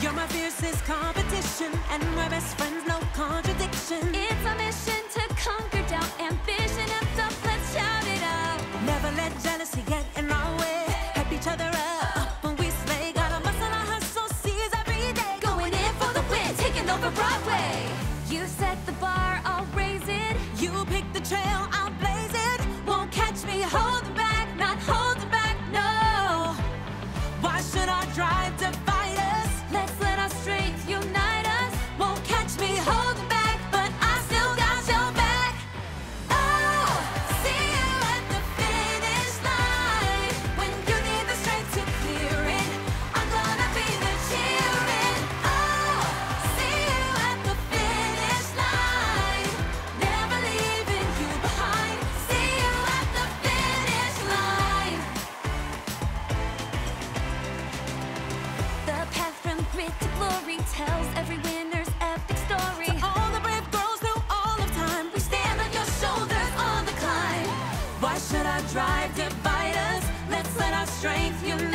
You're my fiercest competition, and we're best friends, no contradiction. It's our mission to conquer doubt, ambition and up, let's shout it out. Never let jealousy get in our way. Hype each other up when we slay. Gotta muscle our hustle, seize every day. Going in for the win, taking over Broadway. You set the bar, I'll raise it. You pick the trail, I'll blaze it. Won't catch me holding back, not holding back, no. Why should our drive divide us? Let's let our strength unite us. Won't catch me holding back, but I still got your back. Oh, see you at the finish line. When you need the strength to clear it, I'm gonna be there cheering. Oh, see you at the finish line. Never leaving you behind. See you at the finish line. The path from grit to glory tells every winner's epic story. All the brave girls through all of time, we stand on your shoulders on the climb. Why should our drive divide us? Let's let our strength unite.